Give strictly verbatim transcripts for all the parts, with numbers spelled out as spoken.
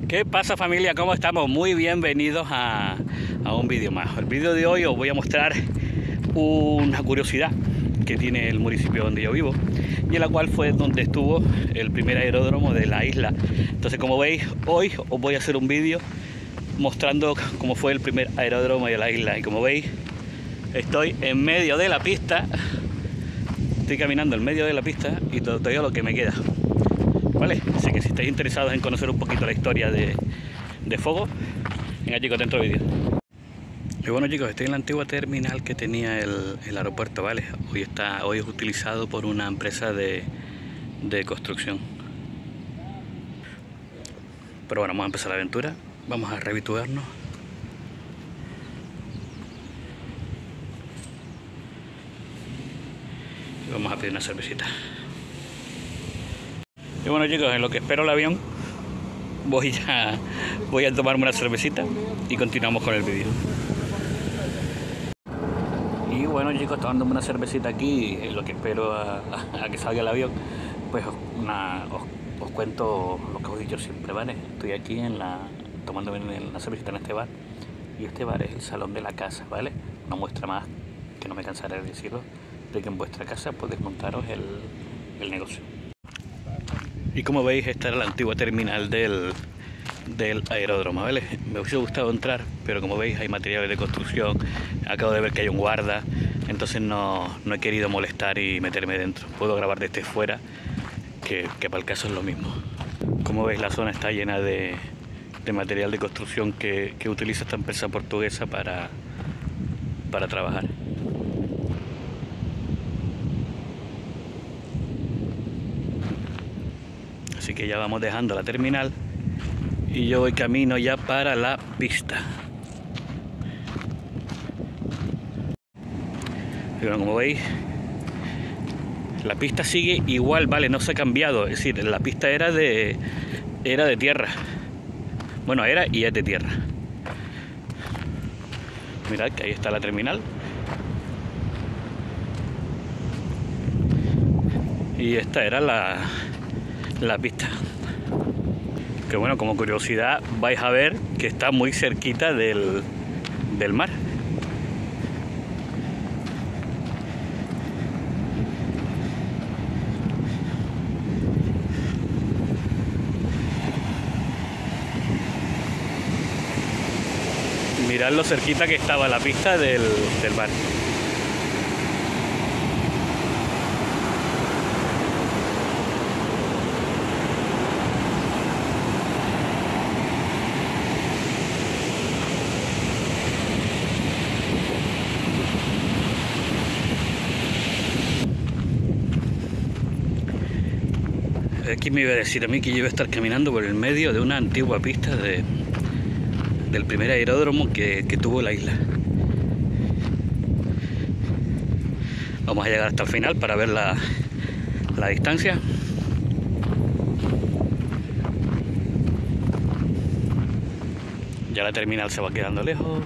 ¿Qué pasa, familia? ¿Cómo estamos? Muy bienvenidos a, a un vídeo más. El vídeo de hoy os voy a mostrar una curiosidad que tiene el municipio donde yo vivo, y en la cual fue donde estuvo el primer aeródromo de la isla. Entonces, como veis, hoy os voy a hacer un vídeo mostrando cómo fue el primer aeródromo de la isla. Y como veis, estoy en medio de la pista, estoy caminando en medio de la pista y todo, todo lo que me queda. ¿Vale? Así que si estáis interesados en conocer un poquito la historia de, de Fogo, venga, chicos, dentro del vídeo. Y bueno, chicos, estoy en la antigua terminal que tenía el, el aeropuerto, ¿vale? Hoy está, hoy es utilizado por una empresa de, de construcción. Pero bueno, vamos a empezar la aventura. Vamos a rehabituarnos. Y vamos a pedir una cervecita. Y bueno, chicos, en lo que espero el avión, voy a, voy a tomarme una cervecita y continuamos con el vídeo. Y bueno, chicos, tomándome una cervecita aquí, en lo que espero a, a, a que salga el avión, pues una, os, os cuento lo que os he dicho siempre, ¿vale? Estoy aquí en la, tomándome una cervecita en este bar, y este bar es el salón de la casa, ¿vale? Una muestra más, que no me cansaré de decirlo, de que en vuestra casa podéis montaros el, el negocio. Y como veis, esta era la antigua terminal del, del aeródromo, ¿vale? Me hubiese gustado entrar, pero como veis hay materiales de construcción, acabo de ver que hay un guarda, entonces no, no he querido molestar y meterme dentro. Puedo grabar desde fuera, que, que para el caso es lo mismo. Como veis, la zona está llena de, de material de construcción que, que utiliza esta empresa portuguesa para, para trabajar. Así que ya vamos dejando la terminal y yo voy camino ya para la pista. Y bueno, como veis, la pista sigue igual, vale, no se ha cambiado. Es decir, la pista era de era de tierra. Bueno, era y es de tierra. Mirad que ahí está la terminal. Y esta era la la pista. Que bueno, como curiosidad vais a ver que está muy cerquita del, del mar. Mirad lo cerquita que estaba la pista del, del mar. Aquí me iba a decir a mí que yo iba a estar caminando por el medio de una antigua pista de, del primer aeródromo que, que tuvo la isla. Vamos a llegar hasta el final para ver la, la distancia. Ya la terminal se va quedando lejos.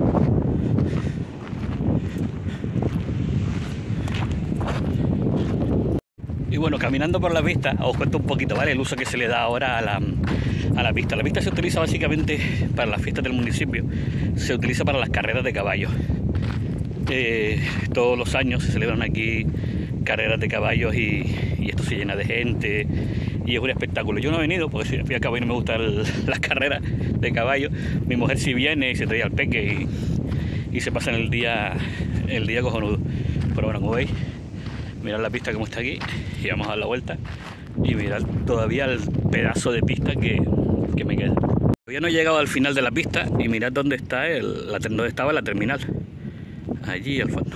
Y bueno, caminando por la pista, os cuento un poquito, ¿vale? El uso que se le da ahora a la, a la pista. La pista se utiliza básicamente para las fiestas del municipio, se utiliza para las carreras de caballos. Eh, todos los años se celebran aquí carreras de caballos y, y esto se llena de gente y es un espectáculo. Yo no he venido porque al fin y al cabo no me gustan el, las carreras de caballos. Mi mujer sí viene y se trae al peque y, y se pasan el día, el día cojonudo. Pero bueno, como veis, mirad la pista como está aquí y vamos a dar la vuelta y mirad todavía el pedazo de pista que, que me queda. Todavía no he llegado al final de la pista y mirad dónde está el, la, dónde estaba la terminal, allí al fondo.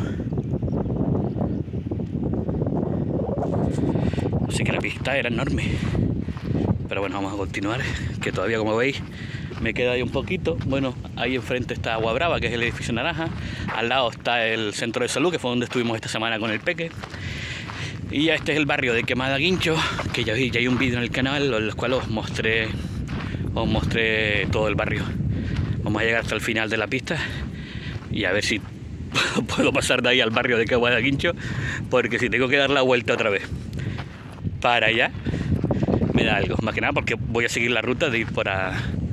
Así que la pista era enorme, pero bueno, vamos a continuar, que todavía, como veis, me queda ahí un poquito. Bueno, ahí enfrente está Agua Brava, que es el edificio naranja. Al lado está el centro de salud, que fue donde estuvimos esta semana con el peque. Y ya este es el barrio de Quemada Guincho, que ya, ya hay un vídeo en el canal en el cual os mostré, os mostré todo el barrio. Vamos a llegar hasta el final de la pista y a ver si puedo pasar de ahí al barrio de Quemada Guincho, porque si tengo que dar la vuelta otra vez para allá, me da algo. Más que nada porque voy a seguir la ruta de ir por, a,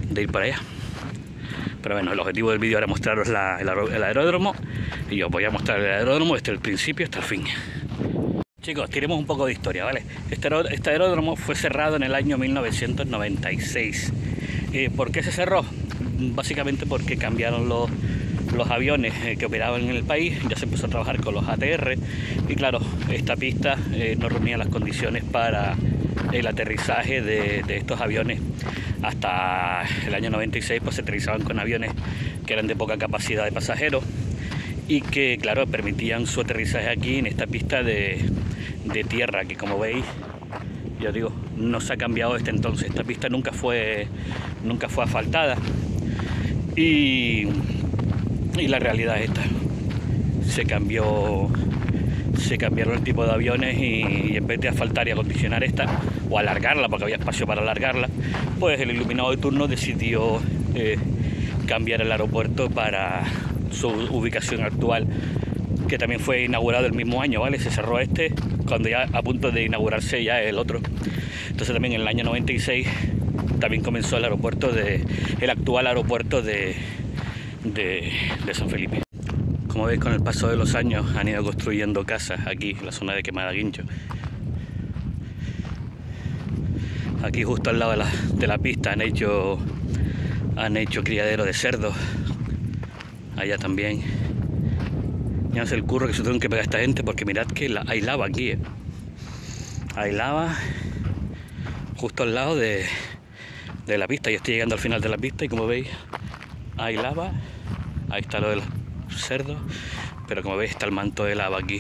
de ir para allá. Pero bueno, el objetivo del vídeo era mostraros la, el, el aeródromo, y os voy a mostrar el aeródromo desde el principio hasta el fin. Chicos, tiremos un poco de historia, ¿vale? Este, este aeródromo fue cerrado en el año mil novecientos noventa y seis. Eh, ¿Por qué se cerró? Básicamente porque cambiaron los, los aviones eh, que operaban en el país, ya se empezó a trabajar con los A T R, y claro, esta pista eh, no reunía las condiciones para el aterrizaje de, de estos aviones. Hasta el año noventa y seis pues se aterrizaban con aviones que eran de poca capacidad de pasajeros y que claro permitían su aterrizaje aquí en esta pista de, de tierra, que como veis, ya digo, no se ha cambiado desde entonces. Esta pista nunca fue nunca fue asfaltada y, y la realidad es esta: se cambió se cambiaron el tipo de aviones y, y en vez de asfaltar y acondicionar esta o alargarla, porque había espacio para alargarla, pues el iluminado de turno decidió eh, cambiar el aeropuerto para su ubicación actual, que también fue inaugurado el mismo año, ¿vale? Se cerró este cuando ya a punto de inaugurarse ya el otro. Entonces también en el año noventa y seis también comenzó el aeropuerto de el actual aeropuerto de, de, de San Felipe. Como veis, con el paso de los años han ido construyendo casas aquí en la zona de Quemadaguincho. Aquí justo al lado de la, de la pista han hecho han hecho criadero de cerdos. Allá también. Ya no sé el curro que se tienen que pegar esta gente, porque mirad que la, hay lava aquí, ¿eh? Hay lava justo al lado de, de la pista. Yo estoy llegando al final de la pista y como veis hay lava. Ahí está lo de los cerdos, pero como veis está el manto de lava aquí.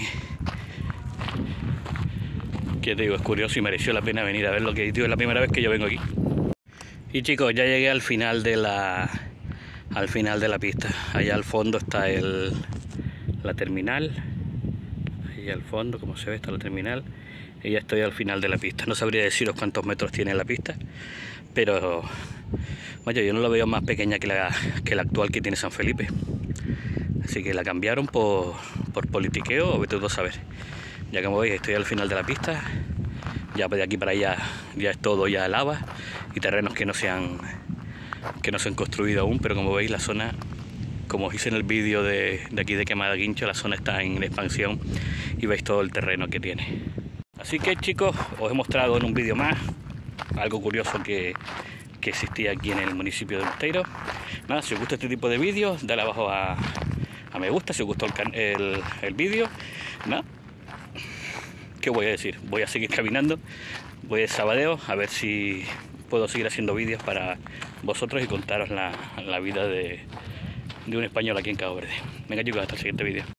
Que te digo, es curioso y mereció la pena venir a ver lo que digo, es la primera vez que yo vengo aquí. Y chicos, ya llegué al final de la al final de la pista. Allá al fondo está el la terminal. Allá al fondo, como se ve, está la terminal. Y ya estoy al final de la pista. No sabría deciros cuántos metros tiene la pista, pero bueno, yo no lo veo más pequeña que la, que la actual que tiene San Felipe. Así que la cambiaron por, por politiqueo, o vete tú a saber. Ya como veis estoy al final de la pista. Ya de aquí para allá ya es todo ya lava y terrenos que no se han que no se han construido aún, pero como veis la zona, como os hice en el vídeo de, de aquí de Quemadaguincho, la zona está en expansión y veis todo el terreno que tiene. Así que chicos, os he mostrado en un vídeo más algo curioso que, que existía aquí en el municipio de Monteiro. Nada, si os gusta este tipo de vídeos, dale abajo a, a me gusta si os gustó el, el, el vídeo. Nada, ¿qué voy a decir? Voy a seguir caminando, voy de sabadeo, a ver si puedo seguir haciendo vídeos para vosotros y contaros la, la vida de, de un español aquí en Cabo Verde. Venga chicos, hasta el siguiente vídeo.